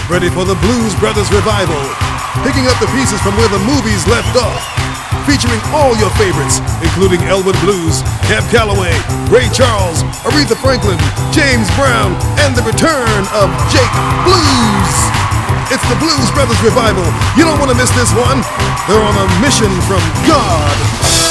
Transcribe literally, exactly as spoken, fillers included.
Get ready for the Blues Brothers revival, picking up the pieces from where the movies left off, featuring all your favorites, including Elwood Blues, Camp Calloway, Ray Charles, Aretha Franklin, James Brown, and the return of Jake Blues. It's the Blues Brothers revival. You don't want to miss this one. They're on a mission from God.